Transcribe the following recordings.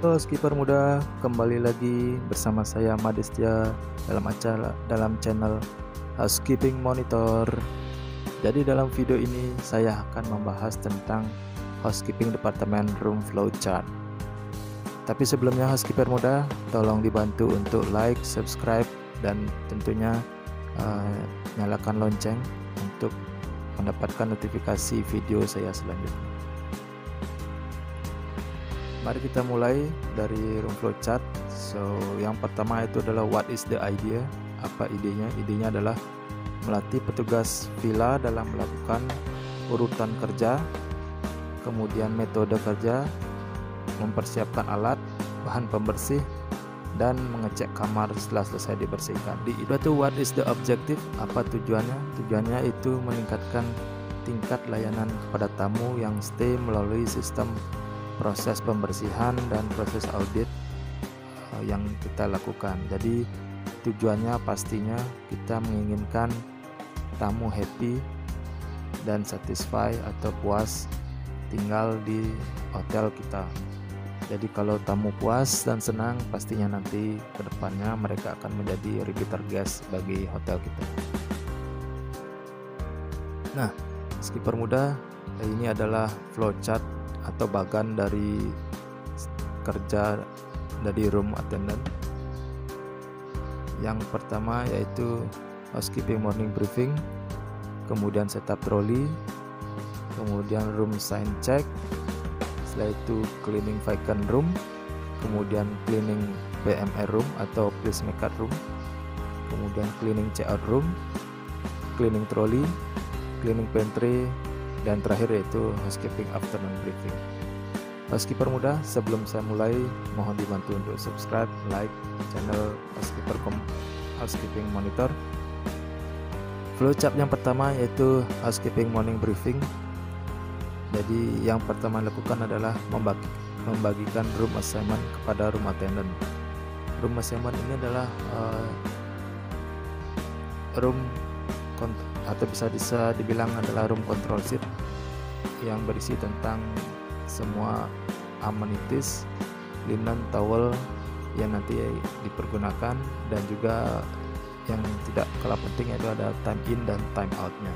Halo skipper muda, kembali lagi bersama saya Madestia dalam channel Housekeeping Monitor. Jadi dalam video ini saya akan membahas tentang housekeeping departemen room flow chart. Tapi sebelumnya housekeeper muda, tolong dibantu untuk like, subscribe, dan tentunya nyalakan lonceng untuk mendapatkan notifikasi video saya selanjutnya. Mari kita mulai dari room flow chart. So yang pertama itu adalah what is the idea, apa idenya. Idenya adalah melatih petugas villa dalam melakukan urutan kerja, kemudian metode kerja, mempersiapkan alat, bahan pembersih, dan mengecek kamar setelah selesai dibersihkan. Di itu what is the objective, apa tujuannya. Tujuannya itu meningkatkan tingkat layanan kepada tamu yang stay melalui sistem proses pembersihan dan proses audit yang kita lakukan. Jadi tujuannya pastinya kita menginginkan tamu happy dan satisfy atau puas tinggal di hotel kita. Jadi kalau tamu puas dan senang, pastinya nanti kedepannya mereka akan menjadi repeater guest bagi hotel kita. Nah, skipper muda, ini adalah flowchart atau bagan dari kerja dari room attendant. Yang pertama yaitu housekeeping morning briefing, kemudian setup trolley, kemudian room sign check, setelah itu cleaning vacant room, kemudian cleaning PMR room atau place makeup room, kemudian cleaning checkout room, cleaning trolley, cleaning pantry, dan terakhir yaitu housekeeping afternoon briefing. Housekeeper muda, sebelum saya mulai mohon dibantu untuk subscribe, like channel Housekeeping Monitor. Flowchart yang pertama yaitu housekeeping morning briefing. Jadi yang pertama lakukan adalah membagikan room assignment kepada room attendant. Room assignment ini adalah room atau bisa dibilang adalah room control sheet yang berisi tentang semua amenities, linen, towel yang nanti dipergunakan, dan juga yang tidak kalah penting yaitu ada time in dan time out-nya.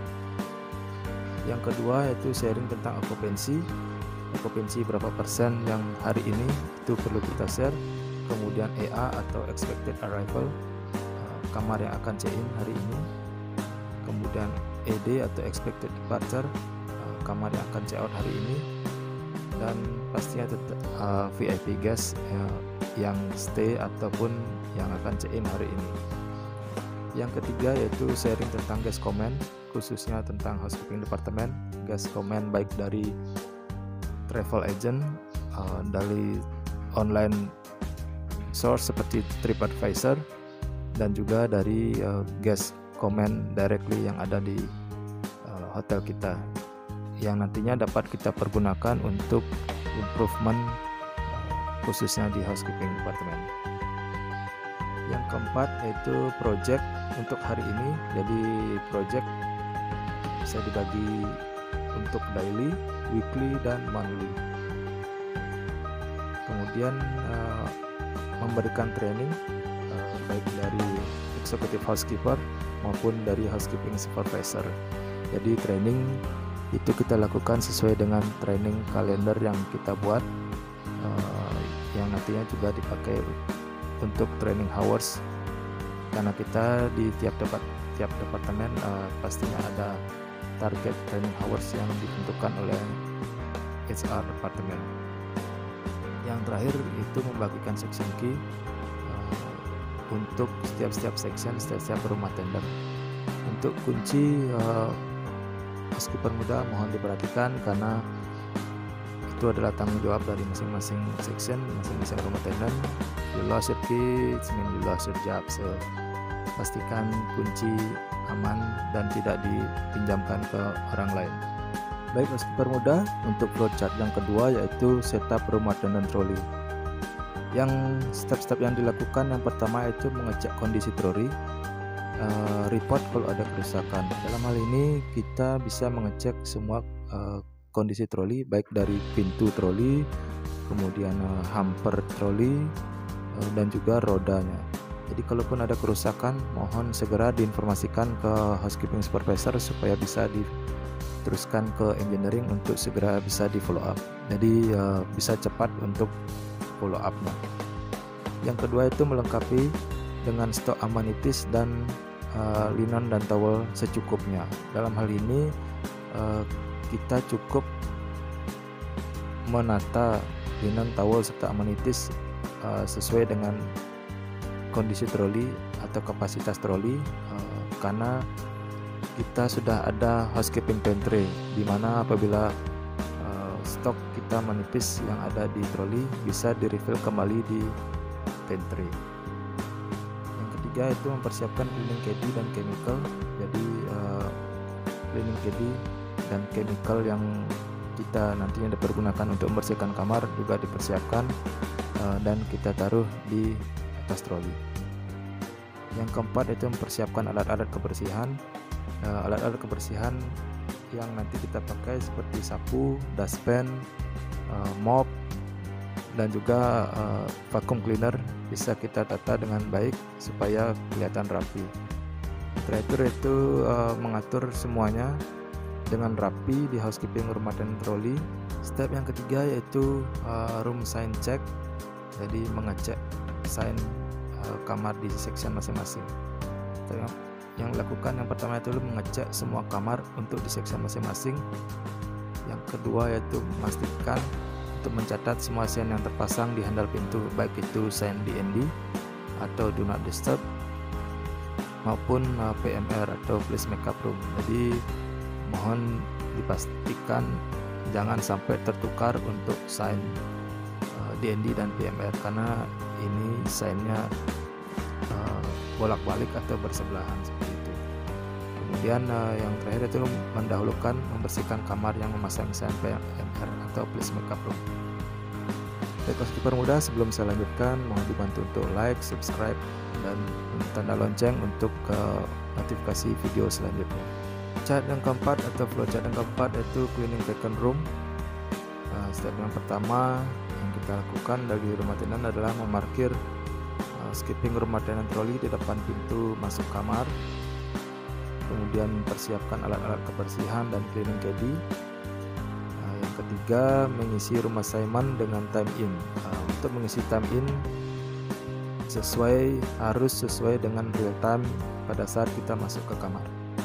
Yang kedua yaitu sharing tentang okupansi berapa persen yang hari ini itu perlu kita share, kemudian EA atau expected arrival, kamar yang akan check in hari ini, kemudian ED atau expected departure, kamar yang akan check out hari ini, dan pastinya VIP guest yang stay ataupun yang akan check in hari ini. Yang ketiga yaitu sharing tentang guest comment, khususnya tentang housekeeping departemen, guest comment baik dari travel agent, dari online source seperti TripAdvisor, dan juga dari guest comment directly yang ada di hotel kita, yang nantinya dapat kita pergunakan untuk improvement khususnya di housekeeping departemen. Yang keempat yaitu project untuk hari ini. Jadi project bisa dibagi untuk daily, weekly, dan monthly. Kemudian memberikan training baik dari executive housekeeper maupun dari housekeeping supervisor. Jadi training itu kita lakukan sesuai dengan training kalender yang kita buat, yang nantinya juga dipakai untuk training hours, karena kita di tiap departemen pastinya ada target training hours yang ditentukan oleh HR departemen. Yang terakhir itu membagikan section key untuk setiap section, setiap room attendant. Untuk kunci housekeeper muda mohon diperhatikan, karena itu adalah tanggung jawab dari masing-masing section, masing-masing room attendant. You lost your key, it means you lost your job. So pastikan kunci aman dan tidak dipinjamkan ke orang lain. Baik housekeeper muda, untuk flowchart yang kedua yaitu setup room attendant trolley. Yang step-step yang dilakukan, yang pertama itu mengecek kondisi trolley, report kalau ada kerusakan. Dalam hal ini kita bisa mengecek semua kondisi troli, baik dari pintu troli, kemudian hamper troli, dan juga rodanya. Jadi kalaupun ada kerusakan, mohon segera diinformasikan ke housekeeping supervisor supaya bisa diteruskan ke engineering untuk segera bisa di follow up. Jadi bisa cepat untuk follow up-nya. Yang kedua itu melengkapi dengan stok amenities dan linen dan towel secukupnya. Dalam hal ini kita cukup menata linen, towel serta amenities sesuai dengan kondisi troli atau kapasitas troli, karena kita sudah ada housekeeping pantry, di mana apabila stok kita menipis yang ada di troli bisa di-refill kembali di pantry. Yang ketiga itu mempersiapkan cleaning caddy dan chemical. Jadi cleaning caddy dan chemical yang kita nantinya dipergunakan untuk membersihkan kamar juga dipersiapkan dan kita taruh di atas troli. Yang keempat itu mempersiapkan alat-alat kebersihan. Alat-alat kebersihan yang nanti kita pakai seperti sapu, dustpan, mop, dan juga vacuum cleaner bisa kita tata dengan baik supaya kelihatan rapi. Terakhir itu mengatur semuanya dengan rapi di housekeeping rumah dan troli. Step yang ketiga yaitu room sign check, jadi mengecek sign kamar di section masing-masing. Yang dilakukan yang pertama itu mengecek semua kamar untuk di section masing-masing. Yang kedua yaitu memastikan untuk mencatat semua sign yang terpasang di handle pintu, baik itu sign DND atau do not disturb maupun PMR atau please make up room. Jadi mohon dipastikan jangan sampai tertukar untuk sign DND dan PMR, karena ini signnya bolak-balik atau bersebelahan seperti itu. Kemudian yang terakhir itu mendahulukan membersihkan kamar yang memasang sign PMR atau please make up room. Baik housekeeper muda, sebelum saya lanjutkan mohon dibantu untuk like, subscribe, dan tanda lonceng untuk notifikasi video selanjutnya. Chart yang keempat atau flowchart yang keempat yaitu cleaning vacant room. Step yang pertama yang kita lakukan dari rumah tenan adalah memarkir skipping rumah tenan troli di depan pintu masuk kamar, kemudian mempersiapkan alat-alat kebersihan dan cleaning caddy. Yang ketiga mengisi rumah Simon dengan time in. Untuk mengisi time in harus sesuai dengan real time pada saat kita masuk ke kamar.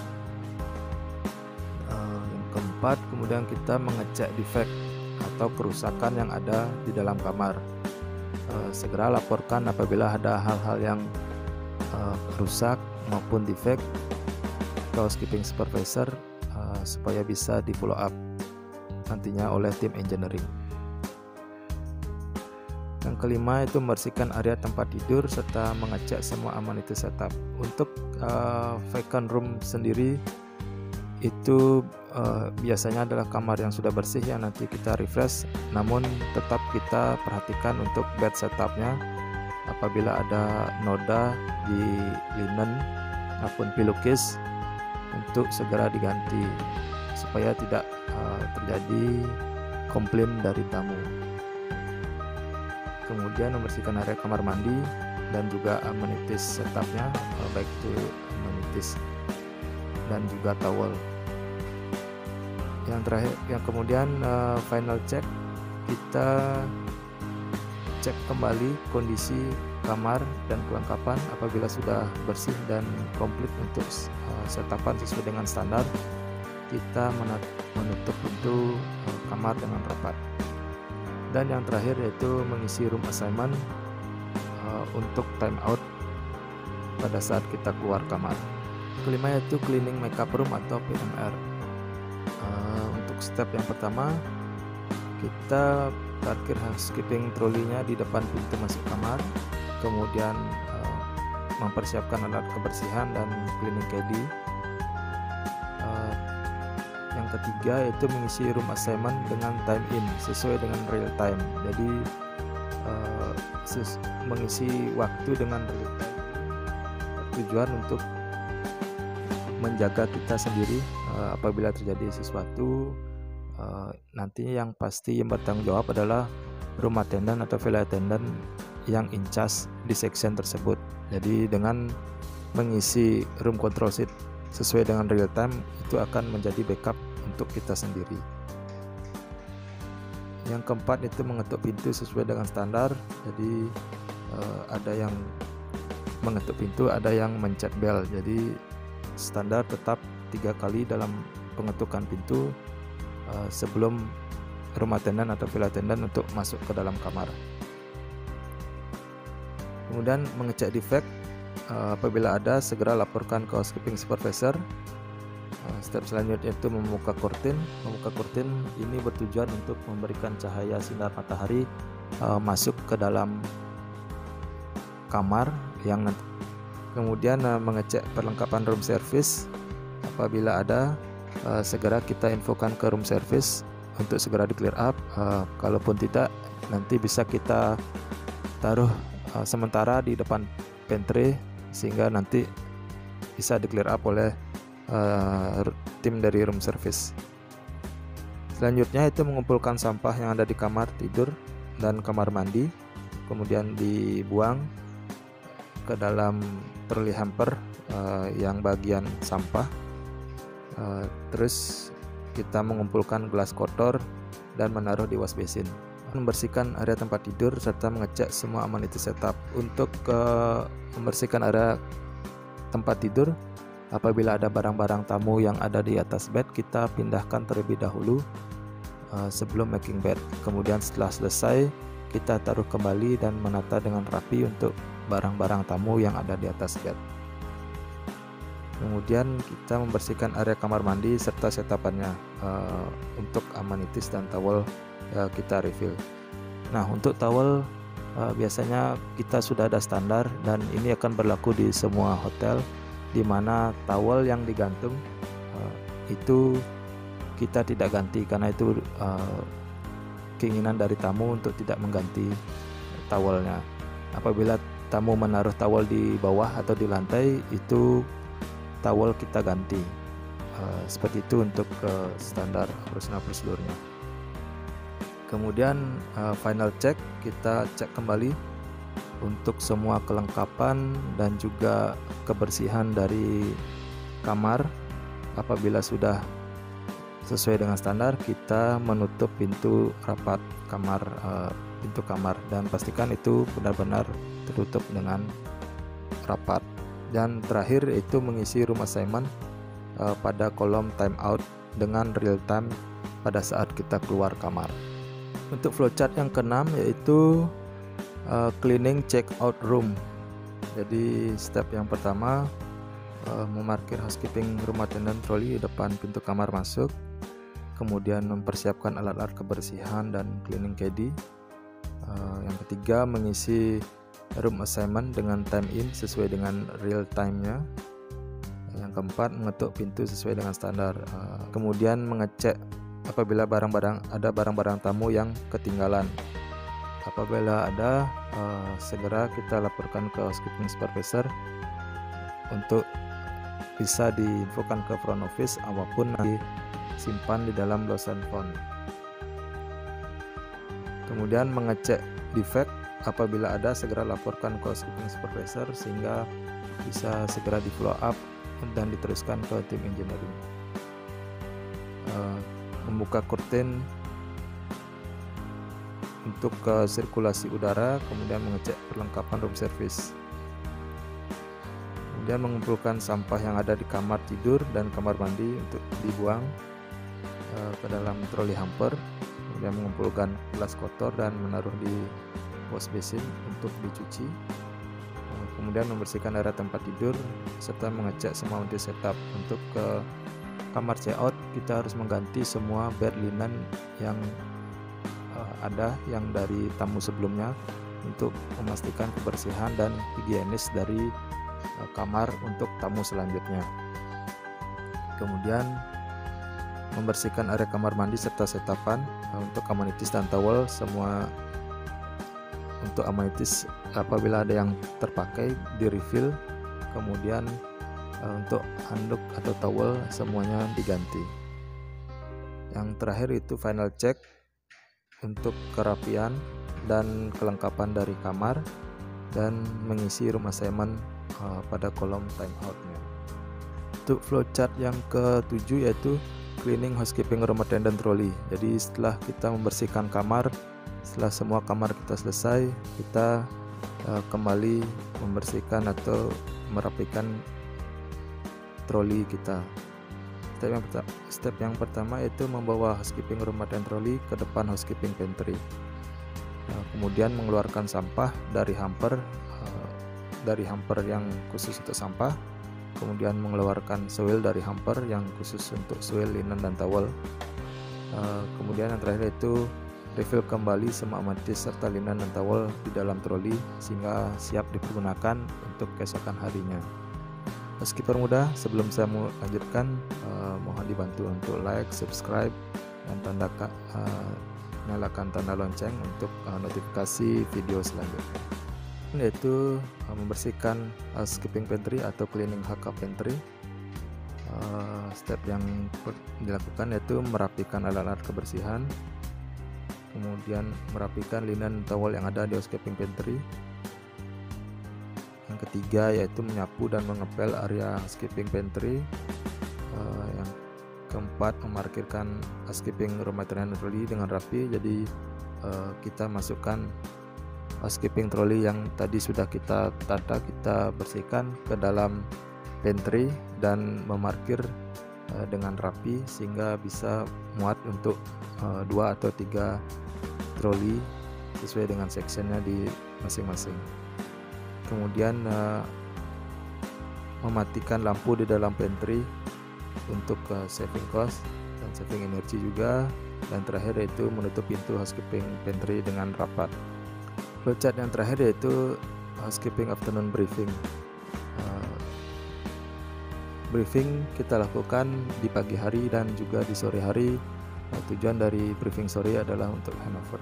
Yang keempat kemudian kita mengecek defect atau kerusakan yang ada di dalam kamar. Segera laporkan apabila ada hal-hal yang rusak maupun defect ke housekeeping supervisor supaya bisa di follow up nantinya oleh tim engineering. Yang kelima itu membersihkan area tempat tidur serta mengecek semua amenities setup. Untuk vacant room sendiri itu biasanya adalah kamar yang sudah bersih yang nanti kita refresh, namun tetap kita perhatikan untuk bed setupnya. Apabila ada noda di linen maupun pillowcase untuk segera diganti supaya tidak terjadi komplain dari tamu. Kemudian membersihkan area kamar mandi dan juga amenities setupnya, baik itu amenities dan juga towel. Yang terakhir, yang kemudian final check, kita cek kembali kondisi kamar dan kelengkapan. Apabila sudah bersih dan komplit untuk setapan sesuai dengan standar, kita menutup pintu kamar dengan rapat. Dan yang terakhir yaitu mengisi room assignment untuk time out pada saat kita keluar kamar. Kelima yaitu cleaning makeup room atau PMR. Untuk step yang pertama, kita parkir housekeeping trolinya di depan pintu masuk kamar, kemudian mempersiapkan alat kebersihan dan cleaning caddy. Yang ketiga yaitu mengisi room assignment dengan time in sesuai dengan real time. Jadi mengisi waktu dengan real time, tujuan untuk menjaga kita sendiri apabila terjadi sesuatu. Nantinya yang pasti yang bertanggung jawab adalah room attendant atau flight attendant yang in charge di section tersebut. Jadi dengan mengisi room control sheet sesuai dengan real time itu akan menjadi backup untuk kita sendiri. Yang keempat itu mengetuk pintu sesuai dengan standar. Jadi ada yang mengetuk pintu, ada yang mencet bel. Jadi standar tetap 3 kali dalam pengetukan pintu sebelum room attendant atau flight attendant untuk masuk ke dalam kamar. Kemudian mengecek defect, apabila ada segera laporkan ke housekeeping supervisor. Step selanjutnya itu membuka kurtin. Membuka kurtin ini bertujuan untuk memberikan cahaya sinar matahari masuk ke dalam kamar yang nanti. Kemudian mengecek perlengkapan room service. Apabila ada segera kita infokan ke room service untuk segera di clear up. Kalaupun tidak, nanti bisa kita taruh sementara di depan pantry sehingga nanti bisa di clear up oleh tim dari room service. Selanjutnya itu mengumpulkan sampah yang ada di kamar tidur dan kamar mandi, kemudian dibuang ke dalam trolley hamper yang bagian sampah. Terus kita mengumpulkan gelas kotor dan menaruh di wash basin. Membersihkan area tempat tidur serta mengecek semua amenity setup. Untuk membersihkan area tempat tidur, apabila ada barang-barang tamu yang ada di atas bed, kita pindahkan terlebih dahulu sebelum making bed. Kemudian setelah selesai, kita taruh kembali dan menata dengan rapi untuk barang-barang tamu yang ada di atas bed. Kemudian kita membersihkan area kamar mandi serta setapannya untuk amenities dan towel kita refill. Nah, untuk towel biasanya kita sudah ada standar dan ini akan berlaku di semua hotel, di mana towel yang digantung itu kita tidak ganti karena itu keinginan dari tamu untuk tidak mengganti towelnya. Apabila tamu menaruh towel di bawah atau di lantai, itu towel kita ganti. Seperti itu untuk standar operasional prosedurnya. Kemudian final check, kita cek kembali untuk semua kelengkapan dan juga kebersihan dari kamar. Apabila sudah sesuai dengan standar, kita menutup pintu rapat kamar, pintu kamar, dan pastikan itu benar-benar tertutup dengan rapat. Dan terakhir itu mengisi room assignment pada kolom timeout dengan real time pada saat kita keluar kamar. Untuk flowchart yang keenam yaitu cleaning check out room. Jadi step yang pertama memarkir housekeeping room attendant trolley di depan pintu kamar masuk, kemudian mempersiapkan alat-alat kebersihan dan cleaning caddy. Yang ketiga mengisi room assignment dengan time in sesuai dengan real time-nya. Yang keempat mengetuk pintu sesuai dengan standar. Kemudian mengecek apabila ada barang-barang tamu yang ketinggalan. Apabila ada, segera kita laporkan ke housekeeping supervisor untuk bisa diinfokan ke front office maupun disimpan di dalam lost and found. Kemudian mengecek defect, apabila ada segera laporkan ke housekeeping supervisor sehingga bisa segera di follow up dan diteruskan ke tim engineering. Membuka kurtin untuk sirkulasi udara, kemudian mengecek perlengkapan room service, kemudian mengumpulkan sampah yang ada di kamar tidur dan kamar mandi untuk dibuang ke dalam trolley hamper, kemudian mengumpulkan gelas kotor dan menaruh di wash basin untuk dicuci, kemudian membersihkan area tempat tidur serta mengecek semua unit setup. Untuk ke kamar check-out, kita harus mengganti semua bed linen yang ada yang dari tamu sebelumnya untuk memastikan kebersihan dan higienis dari kamar untuk tamu selanjutnya. Kemudian membersihkan area kamar mandi serta setapan untuk amenities dan towel. Semua untuk amenities apabila ada yang terpakai di refill, kemudian untuk handuk atau towel semuanya diganti. Yang terakhir itu final check untuk kerapian. dan kelengkapan dari kamar, dan mengisi room assignment pada kolom timeoutnya. Untuk flowchart yang ke-7 yaitu cleaning housekeeping room attendant trolley. Jadi setelah kita membersihkan kamar, setelah semua kamar kita selesai, kita kembali membersihkan atau merapikan troli kita. Step yang pertama yaitu membawa housekeeping room attendant trolley ke depan housekeeping pantry. Kemudian mengeluarkan sampah dari hamper yang khusus untuk sampah, kemudian mengeluarkan soil dari hamper yang khusus untuk soil, linen, dan towel. Kemudian yang terakhir itu refill kembali semua mantis serta linen dan towel di dalam troli sehingga siap dipergunakan untuk keesokan harinya. Housekeeper muda, sebelum saya melanjutkan, mohon dibantu untuk like, subscribe, dan nyalakan tanda lonceng untuk notifikasi video selanjutnya, yaitu membersihkan housekeeping pantry atau cleaning HK pantry. Step yang dilakukan yaitu merapikan alat-alat kebersihan, kemudian merapikan linen towel yang ada di housekeeping pantry. Yang ketiga yaitu menyapu dan mengepel area housekeeping pantry. Yang keempat, memarkirkan housekeeping room attendant trolley dengan rapi. Jadi kita masukkan housekeeping trolley yang tadi sudah kita tata, kita bersihkan ke dalam pantry dan memarkir dengan rapi sehingga bisa muat untuk 2 atau 3 troli sesuai dengan sectionnya di masing-masing. Kemudian mematikan lampu di dalam pantry untuk saving cost dan saving energi juga. Dan terakhir yaitu menutup pintu housekeeping pantry dengan rapat. Flowchart yang terakhir yaitu housekeeping afternoon briefing. Briefing kita lakukan di pagi hari dan juga di sore hari. Tujuan dari briefing sore adalah untuk handover.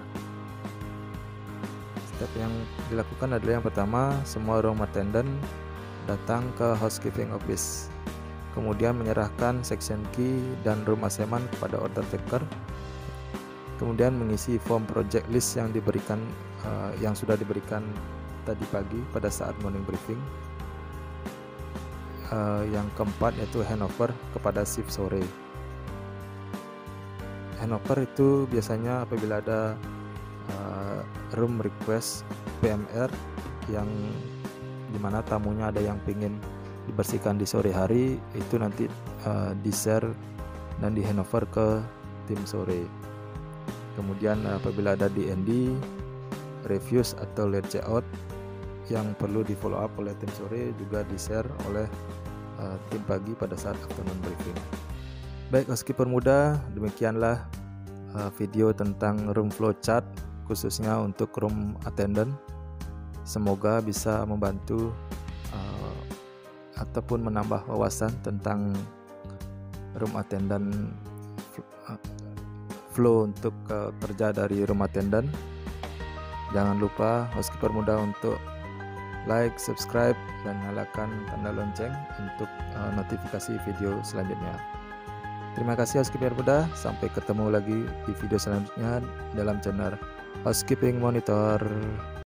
Step yang dilakukan adalah yang pertama, semua room attendant datang ke housekeeping office, kemudian menyerahkan section key dan room assignment kepada order taker, kemudian mengisi form project list yang sudah diberikan tadi pagi pada saat morning briefing. Yang keempat yaitu handover kepada shift sore. Handover itu biasanya apabila ada room request PMR yang dimana tamunya ada yang ingin dibersihkan di sore hari, itu nanti di-share dan di handover ke tim sore. Kemudian apabila ada DND, reviews atau late checkout yang perlu di follow up oleh tim sore juga di-share oleh tim pagi pada saat afternoon briefing. Baik housekeeper muda, demikianlah video tentang room flow chart khususnya untuk room attendant. Semoga bisa membantu ataupun menambah wawasan tentang room attendant, flow untuk kerja dari room attendant. Jangan lupa housekeeper muda untuk like, subscribe, dan nyalakan tanda lonceng untuk notifikasi video selanjutnya. Terima kasih housekeeper muda, sampai ketemu lagi di video selanjutnya dalam channel Housekeeping Monitor.